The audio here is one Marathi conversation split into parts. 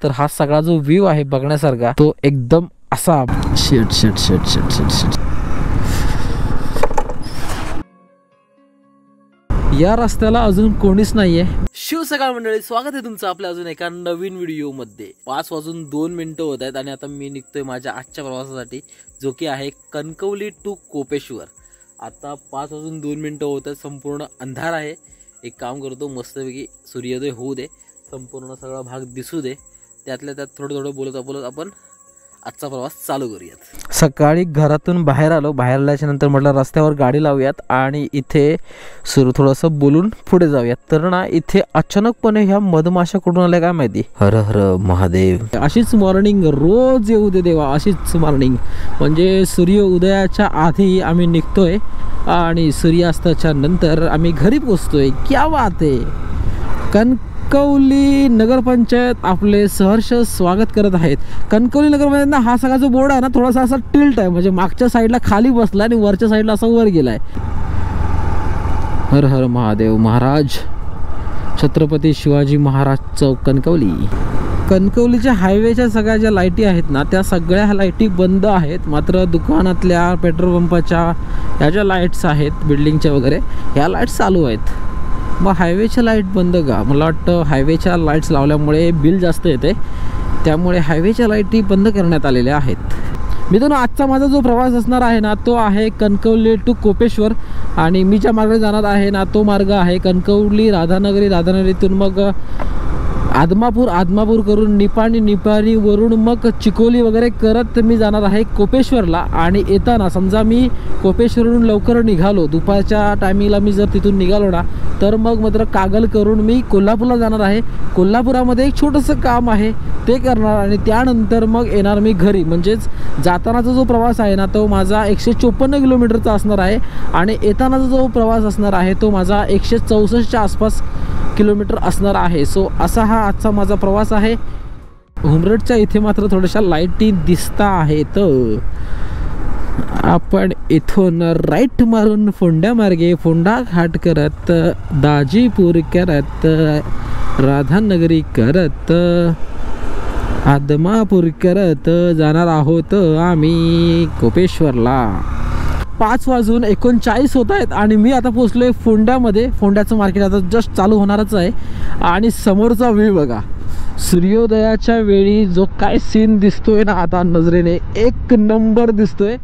तर हा सगळा जो व्ह्यू आहे बघण्यासारखा तो एकदम असा शेट शेट शेट शेट शेट शेट। या रस्त्याला अजून कोणीच नाहीये। शिव सकाळ मंडळी, स्वागत आहे तुमचं आपल्या अजून एका नवीन व्हिडिओ मध्ये। 5:02 होत आहेत आणि आता मी निघतोय माझ्या आजच्या प्रवासासाठी, जो की आहे कणकवली टू कोपेश्वर। आता 5:02 होत आहेत, संपूर्ण अंधार आहे। एक काम करतो, मस्तपैकी सूर्योदय होऊ दे, संपूर्ण सगळा भाग दिसू दे, त्यातल्या त्यात थोडं बोलत आपण आजचा प्रवास चालू करूयात। सकाळी घरातून बाहेर आलो, बाहेर आल्याच्या नंतर म्हटलं रस्त्यावर गाडी लावूयात आणि इथे थोडंसं बोलून पुढे जाऊयात। तर ना इथे अचानकपणे ह्या मधमाशा कुठून आल्या काय माहिती। हर हर महादेव। अशीच मॉर्निंग रोज येऊ दे देवा, अशीच मॉर्निंग म्हणजे सूर्य उदयाच्या आधी आम्ही निघतोय आणि सूर्यास्ताच्या नंतर आम्ही घरी पोहोचतोय। क्या बात आहे। कणकवली नगरपंचायत आपले सहर्ष स्वागत करत आहेत। कणकवली नगरपंचायत हा सगळा जो बोर्ड आहे ना, थोडासा असा टिल्ट आहे, म्हणजे मागच्या साईडला खाली बसला आणि वरच्या साईडला असा वर गेलाय। हर हर महादेव महाराज, छत्रपती शिवाजी महाराज चौक कणकवली। कणकवलीच्या हायवेच्या सगळ्या ज्या लाईटी आहेत ना, त्या सगळ्या लाईटी बंद आहेत, मात्र दुकानातल्या पेट्रोल पंपाच्या ह्या ज्या लाईट्स आहेत बिल्डिंगच्या वगैरे, ह्या लाईट्स चालू आहेत। मग हायवेच्या लाईट बंद का? मला वाटतं हायवेच्या लाईट्स लावल्यामुळे बिल जास्त येते, त्यामुळे हायवेच्या लाईटी बंद करण्यात आलेल्या आहेत। मित्रांनो, आजचा माझा जो प्रवास असणार आहे ना, तो आहे कणकवली टू कोपेश्वर आणि मी ज्या मार्गाने जाणार आहे ना, तो मार्ग आहे कणकवली राधानगरी, राधानगरीतून मग आदमापूर करून निपाणी वरून मग चिकोली वगैरे करत मी जाणार आहे कोपेश्वरला। आणि येताना समजा मी कोपेश्वरवरून लवकर निघालो, दुपारच्या टायमिंगला मी जर तिथून निघालो ना, तर मग मात्र कागल करून मी कोल्हापूरला जाणार आहे। कोल्हापुरामध्ये एक छोटंसं काम आहे ते करणार आणि त्यानंतर मग येणार मी घरी। म्हणजेच जातानाचा जो प्रवास आहे ना, तो माझा 154 किलोमीटरचा असणार आहे आणि येतानाचा जो प्रवास असणार आहे तो माझा 164च्या आसपास किलोमीटर असणार आहे। सो असा हा आजचा माझा प्रवास आहे। उमरडच्या इथे मात्र थोड्याशा लाईटी दिसता आहेत। आपण इथून राईट मारून फोंड्या मार्गे, फोंडा घाट करत, दाजीपूर करत, राधानगरी करत, आदमापूर करत जाणार आहोत आम्ही कोपेश्वरला। 5:39 होत आहेत आणि मी आता पोहोचलोय फोंड्यामध्ये। फोंड्याचं मार्केट आता जस्ट चालू होणारच आहे आणि समोरचा व्ह्यू बघा, सूर्योदयाच्या वेळी जो काय सीन दिसतोय ना आता नजरेने, एक नंबर दिसतोय।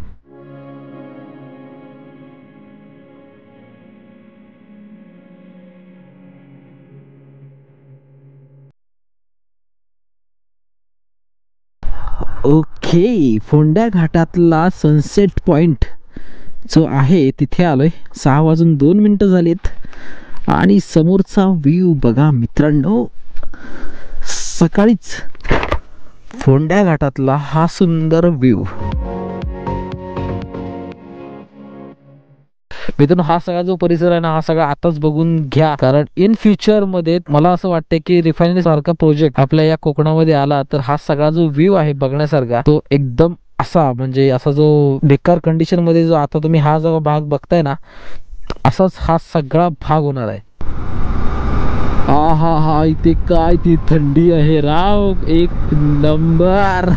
ओके, फोंड्या घाटातला सनसेट पॉइंट जो आहे तिथे आलोय। 6:02 झालीत आणि समोरचा व्ह्यू बघा मित्रांनो, सकाळीच फोंड्या घाटातला हा सुंदर व्ह्यू। मित्रांनो, हा सगळा जो परिसर आहे ना, हा सगळा आताच बघून घ्या, कारण इन फ्युचर मध्ये मला असं वाटतं की रिफायनरी सारखा प्रोजेक्ट आपल्या या कोकणामध्ये आला तर हा सगळा जो व्ह्यू आहे बघण्यासारखा तो एकदम असा, म्हणजे असा जो बेकार कंडिशन मध्ये जो आता तुम्ही हा जो भाग बघताय ना, असाच हा सगळा भाग होणार आहे। हा इथे काय ती थंडी आहे राव, एक नंबर।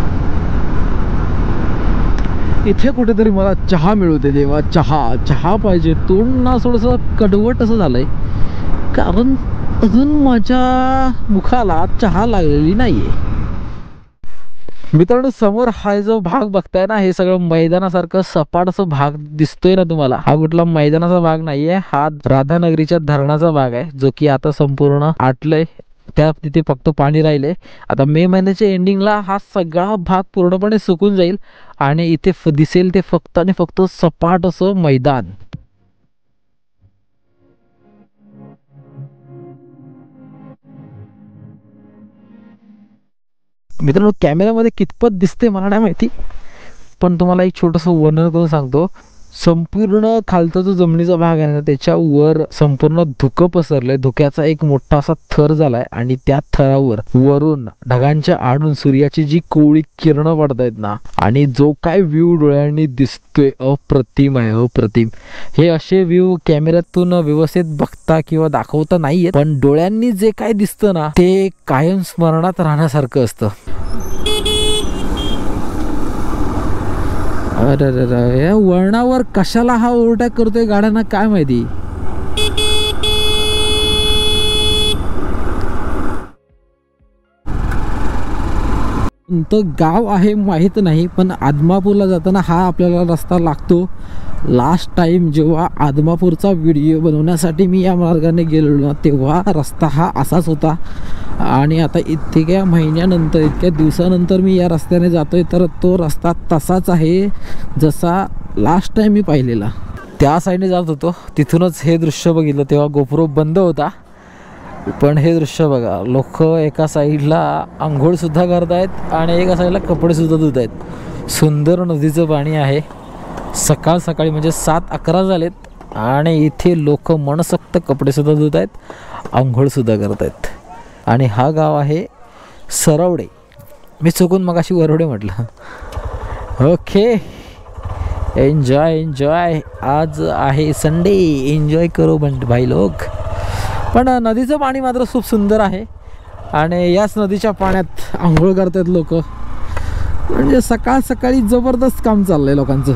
इथे कुठेतरी मला चहा मिळू दे देवा, चहा पाहिजे। तोंड ना थोडंसं कडवट असं झालंय, कारण अजून माझ्या मुखाला चहा लागलेली नाहीये। मित्रांनो, समोर हा जो भाग बघताय ना, हे सगळं मैदानासारखं सपाट असं भाग दिसतोय ना तुम्हाला, हा कुठला मैदानाचा भाग नाहीये, हा राधानगरीच्या धरणाचा भाग आहे, जो की आता संपूर्ण आटलंय। त्या तिथे फक्त पाणी राहिले। आता मे महिन्याच्या एंडिंगला हा सगळा भाग पूर्णपणे सुकून जाईल आणि इथे दिसेल ते फक्त आणि फक्त सपाट असं मैदान। मित्रांनो, कॅमेऱ्यामध्ये कितपत दिसते मला नाही माहिती, पण तुम्हाला एक छोटंसं वर्णन करून सांगतो। संपूर्ण खालचा जो जमिनीचा भाग आहे ना त्याच्यावर संपूर्ण धुकं पसरलंय. धुक्याचा एक मोठा असा थर झालाय आणि त्या थरावर वरून ढगांच्या आडून सूर्याची जी कोवळी किरणं पडतायत ना आणि जो काय व्ह्यू डोळ्यांनी दिसतोय अप्रतिम आहे, अप्रतिम. हे असे व्ह्यू कॅमेऱ्यातून व्यवस्थित बघता किंवा दाखवता नाहीये, पण डोळ्यांनी जे काय दिसतं ना ते कायम स्मरणात राहण्यासारखं असतं. अरे या वळणावर कशाला हा ओव्हरटेक करतोय गाड्यांना काय माहिती. तो गाव आहे माहित नाही, पण आदमापूरला जाताना हा आपल्याला रस्ता लागतो. लास्ट टाइम जेव्हा आदमापूरचा व्हिडिओ बनवण्यासाठी मी या मार्गाने गेलो ना तेव्हा रस्ता हा असाच होता. आणि आता इतक्या महिन्यानंतर, इतक्या दिवसानंतर मी या रस्त्याने जातोय तर तो रस्ता तसाच आहे जसा लास्ट टाइम मी पाहिलेला. त्या साईडने जात होतो, तिथूनच हे दृश्य बघितलं. तेव्हा गोप्रो बंद होता, पण हे दृश्य बघा. लोक एका साईडला आंघोळसुद्धा करतायत आणि एका साईडला कपडेसुद्धा धुत आहेत. सुंदर नदीचं पाणी आहे. सकाळ सकाळी म्हणजे 7-11 झालेत आणि इथे लोक मनसोक्त कपडेसुद्धा धुत आहेत, आंघोळसुद्धा करत आहेत. आणि हा गाव आहे सरवडे. मी चुकून मगाशी वरवडे म्हटलं. Okay, enjoy enjoy. आज आहे संडे, एन्जॉय करो भाई लोक. पण नदीचं पाणी मात्र खूप सुंदर आहे आणि याच नदीच्या पाण्यात आंघोळ करतात लोक. म्हणजे सकाळ सकाळी जबरदस्त काम चाललंय लोकांचं.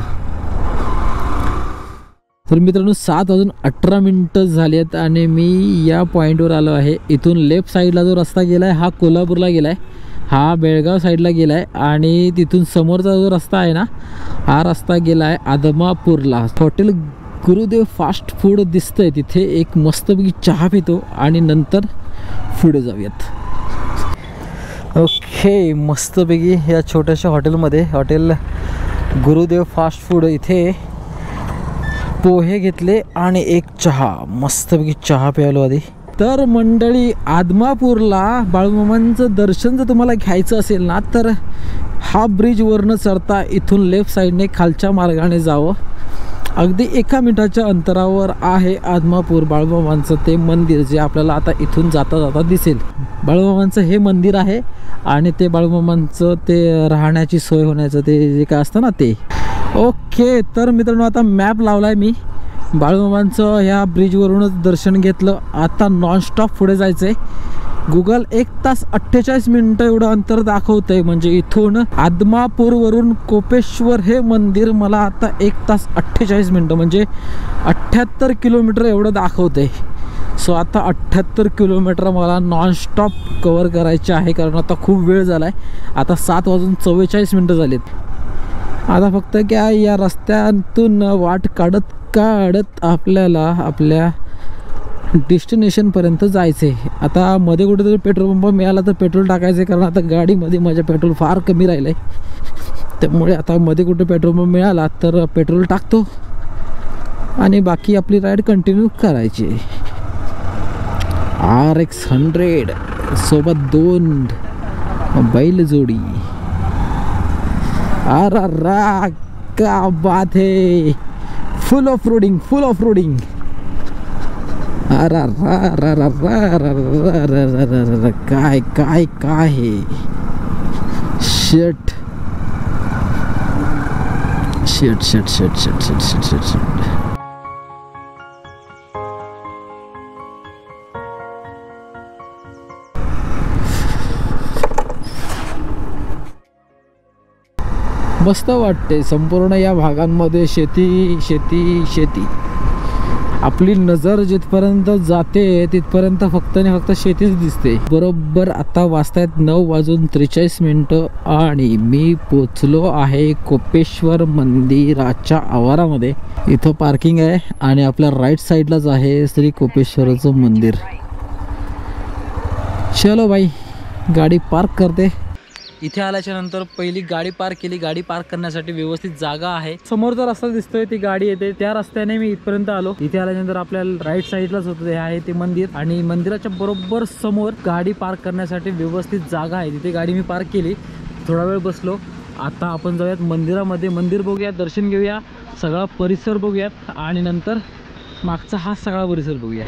तर मित्रांनो 7:18 झाली आहेत आणि मी या पॉईंटवर आलो आहे. इथून लेफ्ट साईडला जो रस्ता गेला आहे हा कोल्हापूरला गेला आहे, हा बेळगाव साईडला गेला आहे आणि तिथून समोरचा जो रस्ता आहे ना हा रस्ता गेला आहे आदमापूरला. हॉटेल गुरुदेव फास्ट फूड दिसतंय, तिथे एक मस्तपैकी चहा पितो आणि नंतर पुढे जाऊयात. ओके, मस्तपैकी या छोट्याशा हॉटेलमध्ये, हॉटेल गुरुदेव फास्ट फूड, इथे पोहे घेतले आणि एक चहा. मस्तपैकी चहा प्यायलो आधी. तर मंडळी, आदमापूरला बाळूमामांचं दर्शन जर तुम्हाला घ्यायचं असेल ना तर हा ब्रिजवरनं चढता इथून लेफ्ट साईडने खालच्या मार्गाने जावं. अगदी 1 मिनिटाच्या अंतरावर आहे आदमापूर बाळूमामांचं ते मंदिर, जे आपल्याला आता इथून जाता जाता दिसेल. बाळूमामांचं हे मंदिर आहे आणि ते बाळूमामांचं ते राहण्याची सोय होण्याचं ते जे काय असतं ना ते. ओके, तर मित्रांनो आता मॅप लावलाय मी. बाळूमामांचं ह्या ब्रिजवरूनच दर्शन घेतलं. आता नॉनस्टॉप पुढे जायचं आहे. गुगल 1 तास 48 मिनटं एवढं अंतर दाखवतंय. म्हणजे इथून आदमापूरवरून कोपेश्वर हे मंदिर मला आता 1 तास 48 मिनटं म्हणजे 78 किलोमीटर एवढं दाखवतंय. सो आता 78 किलोमीटर मला नॉनस्टॉप कवर करायचे आहे, कारण आता खूप वेळ झाला आहे. आता 7:44 झालेत. आता फक्त काय या रस्त्यातून वाट काढत काढत आपल्याला आपल्या डेस्टिनेशनपर्यंत जायचं आहे. आता मध्ये कुठेतरी पेट्रोल पंप मिळाला तर पेट्रोल टाकायचं आहे, कारण आता गाडीमध्ये माझ्या पेट्रोल फार कमी राहिलं आहे. त्यामुळे आता मध्ये कुठे पेट्रोल पंप मिळाला तर पेट्रोल टाकतो आणि बाकी आपली राईड कंटिन्यू करायची. RX 100 सोबत 2 बैलजोडी. अरे क्या बात है, full of roading, full of roading. काय काय काय हे shut shut shut shut shut shut shut shut shut. मस्त वाटते. संपूर्ण या भागांमध्ये शेती शेती शेती. आपली नजर जिथपर्यंत जाते तिथपर्यंत फक्त आणि फक्त शेतीच दिसते. बरोबर आता वाजतायत 9:43 आणि मी पोचलो आहे कोपेश्वर मंदिराच्या आवारामध्ये. इथं पार्किंग आहे आणि आपल्या राईट साईडलाच आहे श्री कोपेश्वराचं मंदिर. चलो भाई, गाडी पार्क करते. इथे आल्याच्या नंतर पहिली गाडी पार्क केली. गाडी पार्क करण्यासाठी व्यवस्थित जागा आहे. समोरचा रस्ता दिसतोय ती गाडी येते त्या रस्त्याने मी इथपर्यंत आलो. इथे आल्यानंतर आपल्याला राईट साईडलाच होतं ते आहे ते मंदिर आणि मंदिराच्या बरोबर समोर गाडी पार्क करण्यासाठी व्यवस्थित जागा आहे. तिथे गाडी मी पार्क केली, थोडा वेळ बसलो. आता आपण जाऊयात मंदिरामध्ये. मंदिर बघूया, दर्शन घेऊया सगळा परिसर बघूयात आणि नंतर मागचा हा सगळा परिसर बघूया.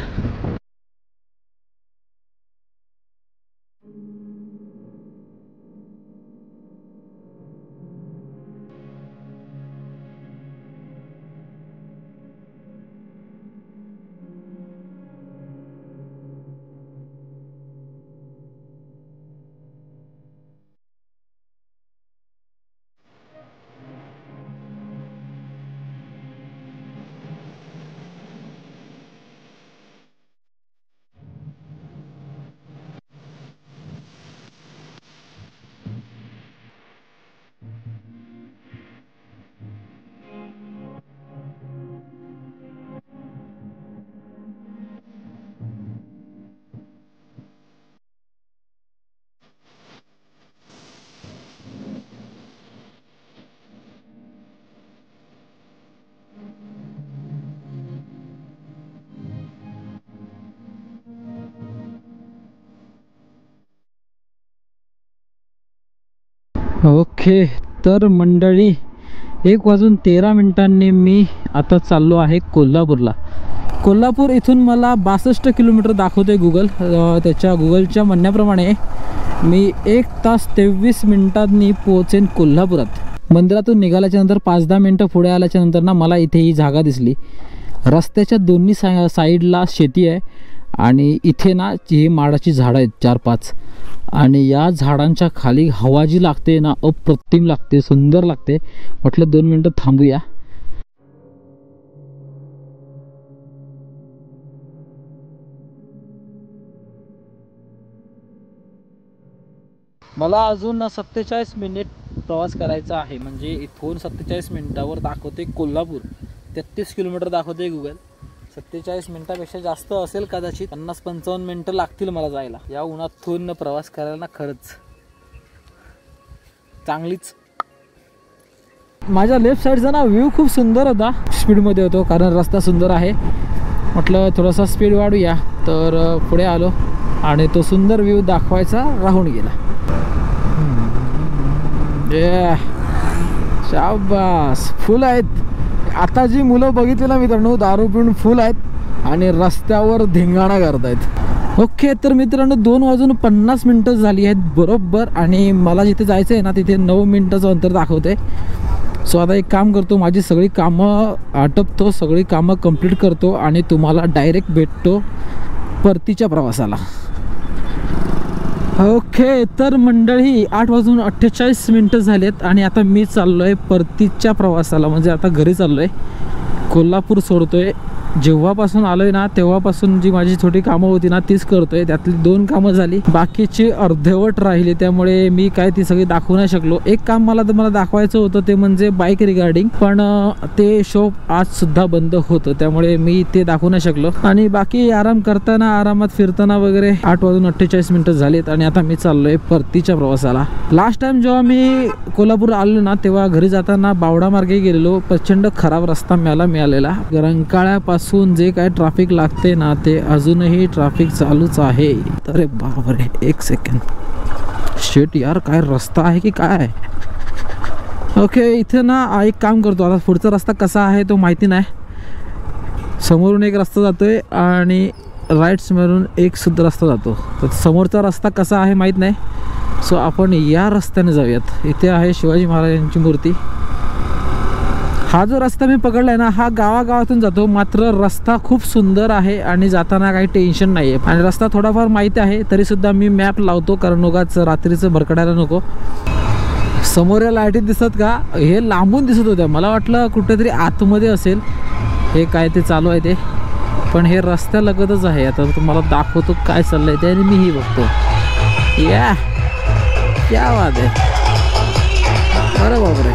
ओके, तर मंडळी 1:13 मी आता चाललो आहे कोल्हापूरला. कोल्हापूर इथून मला 62 किलोमीटर दाखवते गुगल. त्याच्या गुगलच्या म्हणण्याप्रमाणे मी 1 तास 23 मिनिटांनी पोहोचेन कोल्हापुरात. मंदिरातून निघाल्याच्या नंतर 5-10 मिनटं पुढे आल्याच्या नंतर ना मला इथे ही जागा दिसली. रस्त्याच्या दोन्ही साईडला शेती आहे आणि इथे ना ही माडाची झाडं आहेत 4-5 आणि या झाडांच्या खाली हवा जी लागते ना अप्रतिम लागते, सुंदर लागते. म्हटलं 2 मिनटं थांबूया. मला अजून 47 मिनिट प्रवास करायचा आहे. म्हणजे इथून 47 मिनिटावर दाखवते कोल्हापूर. 33 किलोमीटर दाखवते गुगल. 47 मिनिटापेक्षा जास्त असेल कदाचित. 50-55 मिनिटं लागतील मला जायला. या उन्हातून प्रवास करायला ना खरंच चांगलीच. माझ्या लेफ्ट साईडचा ना व्ह्यू खूप सुंदर होता. स्पीडमध्ये होतो कारण रस्ता सुंदर आहे. म्हटलं थोडासा स्पीड वाढूया, तर पुढे आलो आणि तो सुंदर व्ह्यू दाखवायचा राहून गेला. शाबास, फुल आहेत. आता जी मुलं बघितली ना मित्रांनो, दारू पिऊन फुल आहेत आणि रस्त्यावर धिंगाणा करतायत. ओके, तर मित्रांनो 2:50 झाली आहेत बरोबर आणि मला जिथे जायचं आहे ना तिथे 9 मिनिटाचं अंतर दाखवते. सो आता एक काम करतो, माझी सगळी कामं आटपतो, सगळी कामं कंप्लीट करतो आणि तुम्हाला डायरेक्ट भेटतो परतीच्या प्रवासाला. ओके, तर मंडळी 8:48 झालेत आणि आता मी चाललो आहे परतीच्या प्रवासाला. म्हणजे आता घरी चाललो आहे, कोल्हापूर सोडतोय. जेव्हापासून आलो आहे ना तेव्हापासून जी माझी छोटी कामं होती ना तीच करतोय. त्यातली 2 कामं झाली, बाकीची अर्धवट राहिली, त्यामुळे मी काय ती सगळी दाखवू नाही शकलो. एक काम मला दाखवायचं होतं ते म्हणजे बाईक रिगार्डिंग, पण ते शॉप आज सुद्धा बंद होतं, त्यामुळे मी ते दाखवू नाही शकलो. आणि बाकी आराम करताना, आरामात फिरताना वगैरे 8:48 झालेत आणि आता मी चाललोय परतीच्या प्रवासाला. लास्ट टाइम जेव्हा मी कोल्हापूर आलो ना तेव्हा घरी जाताना बावडा मार्गे गेलेलो. प्रचंड खराब रस्ता मिळालेला. रंकाळ्यापासून जे काय ट्रॅफिक लागते ना ते अजूनही ट्रॅफिक चालूच आहे. अरे बापरे, 1 सेकंड. शेट यार, काय रस्ता आहे की काय. ओके, इथे ना एक काम करतो, आता पुढचा रस्ता कसा आहे तो माहिती नाही. समोरून एक रस्ता जातोय आणि राईट्स मिळून एक सुद्धा रस्ता जातो. तर समोरचा रस्ता कसा आहे माहीत नाही. सो आपण या रस्त्याने जाऊयात. इथे आहे शिवाजी महाराजांची मूर्ती. हा जो रस्ता मी पकडलाय ना हा गावागावातून जातो, मात्र रस्ता खूप सुंदर आहे आणि जाताना काही टेन्शन नाही आहे. आणि रस्ता थोडाफार माहिती आहे तरीसुद्धा मी मॅप लावतो कारण उगाच रात्रीचं भरकडायला नको. समोर या लाईटी दिसत का, हे लांबून दिसत होत्या, मला वाटलं कुठेतरी आतमध्ये असेल हे काय ते चालू आहे ते, पण हे रस्त्यालगतच आहे. आता तुम्हाला दाखवतो काय चाललंय ते आणि मीही बघतो. या क्या बात आहे. अरे बापरे,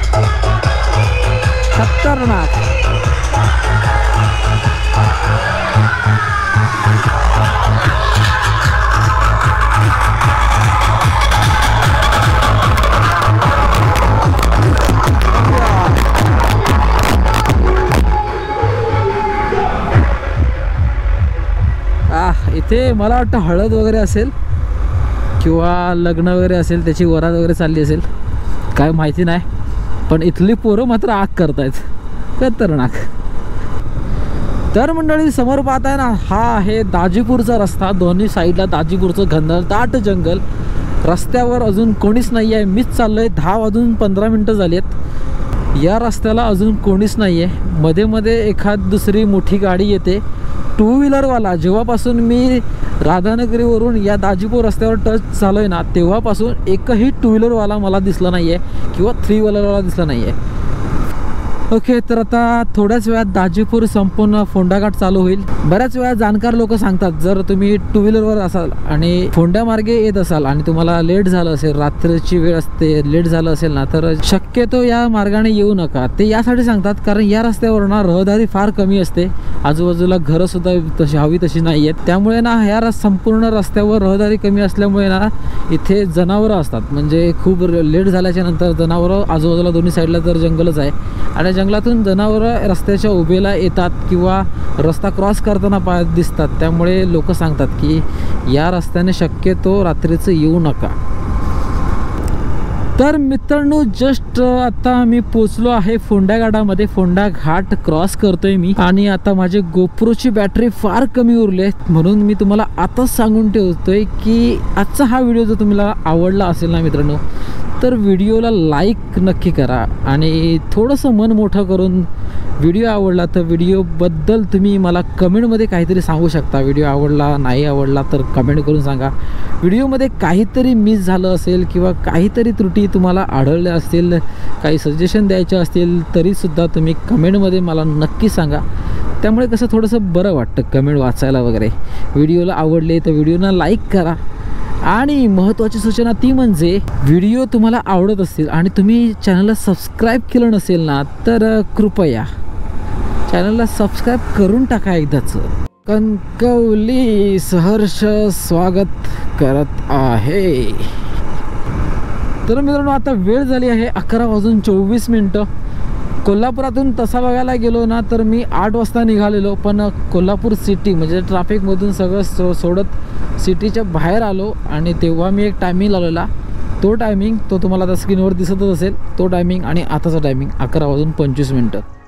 खतरनाक. इथे मला वाटतं हळद वगैरे असेल किंवा लग्न वगैरे असेल, त्याची वरात वगैरे चालली असेल, काय माहिती नाही. पण इथली पोरं मात्र आग करतायत. खतरनाक. तर मंडळी समोर पाहताय ना, हा आहे दाजीपूरचा रस्ता. दोन्ही साईडला दाजीपूरचं घनदाट जंगल. रस्त्यावर अजून कोणीच नाही आहे. मीच चाललोय. 10 वाजून 15 मिनटं झाली आहेत. या रस्त्याला अजून कोणीच नाही आहे. मध्ये मध्ये एखाद दुसरी मोठी गाडी येते. 2 व्हीलरवाला जेव्हापासून मी राधानगरीवरून या दाजीपूर रस्त्यावर टच झालो आहे ना, तेव्हापासून एकही 2 व्हीलरवाला मला दिसला नाही आहे किंवा 3 व्हीलरवाला दिसला नाही आहे. ओके, तर आता थोड्याच वेळात दाजीपूर संपूर्ण फोंडाघाट चालू होईल. बऱ्याच वेळा जाणकार लोक सांगतात, जर तुम्ही 2 व्हीलरवर असाल आणि फोंड्यामार्गे येत असाल आणि तुम्हाला लेट झालं असेल, रात्रीची वेळ असते, लेट झालं असेल ना, तर शक्यतो या मार्गाने येऊ नका. ते यासाठी सांगतात कारण या रस्त्यावर ना रहदारी फार कमी असते. आजूबाजूला घरं सुद्धा तशी हवी तशी नाही आहेत. त्यामुळे ना ह्या संपूर्ण रस्त्यावर रहदारी कमी असल्यामुळे ना इथे जनावरं असतात. म्हणजे खूप लेट झाल्याच्या नंतर जनावरं आजूबाजूला दोन्ही साईडला तर जंगलच आहे आणि जंगलातून जनावरं रस्त्याच्या उभेला येतात किंवा रस्ता क्रॉस करताना दिसतात. त्यामुळे लोक सांगतात की या रस्त्याने शक्यतो रात्रीचं येऊ नका. तर मित्रांनो, जस्ट आता मी पोचलो आहे फोंडा घाटामध्ये. फोंडा घाट क्रॉस करतोय मी आणि आता माझी गोप्रोची बॅटरी फार कमी उरली आहे, म्हणून मी तुम्हाला आताच सांगून ठेवतोय की आजचा हा व्हिडिओ जर तुम्हाला आवडला असेल ना मित्रांनो, तर व्हिडिओला लाईक नक्की करा आणि थोडंसं मन मोठं करून व्हिडिओ आवडला तर व्हिडिओबद्दल तुम्ही मला कमेंटमध्ये काहीतरी सांगू शकता. व्हिडिओ आवडला नाही आवडला तर कमेंट करून सांगा. व्हिडिओमध्ये काहीतरी मिस झालं असेल किंवा काहीतरी त्रुटी तुम्हाला आढळल्या असतील, काही सजेशन द्यायचे असतील तरीसुद्धा तुम्ही कमेंटमध्ये मला नक्की सांगा. त्यामुळे कसं थोडंसं बरं वाटतं कमेंट वाचायला वगैरे. व्हिडिओला आवडले तर व्हिडिओला लाईक करा. आणि महत्त्वाची सूचना ती म्हणजे व्हिडिओ तुम्हाला आवडत असतील आणि तुम्ही चॅनलला सबस्क्राईब केलं नसेल ना, तर कृपया चॅनलला सबस्क्राईब करून टाका एकदाच. कणकवली सहर्ष स्वागत करत आहे. तर मित्रांनो, आता वेळ झाली आहे 11 वाजून 24 मिनटं. कोल्हापुरातून तसा बघायला गेलो ना तर मी 8 वाजता निघालेलो, पण कोल्हापूर सिटी म्हणजे ट्रॅफिकमधून सगळं सोडत सिटीच्या बाहेर आलो आणि तेव्हा मी एक टायमिंग लावलेला. तो टायमिंग तो तुम्हाला आता स्क्रीनवर दिसतच असेल. तो टायमिंग आणि आताचा टायमिंग 11 वाजून 25 मिनटं.